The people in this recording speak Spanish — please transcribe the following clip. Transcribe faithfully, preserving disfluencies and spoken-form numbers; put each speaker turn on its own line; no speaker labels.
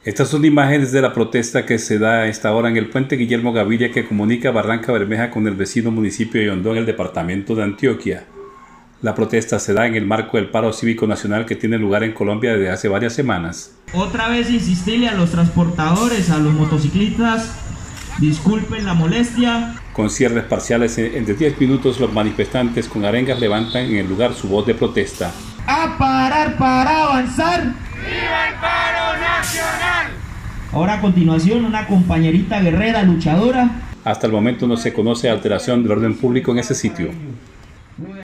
Estas son imágenes de la protesta que se da a esta hora en el puente Guillermo Gaviria que comunica Barranca Bermeja con el vecino municipio de Hondón en el departamento de Antioquia. La protesta se da en el marco del paro cívico nacional que tiene lugar en Colombia desde hace varias semanas.
Otra vez insistirle a los transportadores, a los motociclistas, disculpen la molestia.
Con cierres parciales en de diez minutos, los manifestantes con arengas levantan en el lugar su voz de protesta.
¡A parar para avanzar!
¡Viva el paro nacional!
Ahora a continuación una compañerita guerrera, luchadora.
Hasta el momento no se conoce alteración del orden público en ese sitio.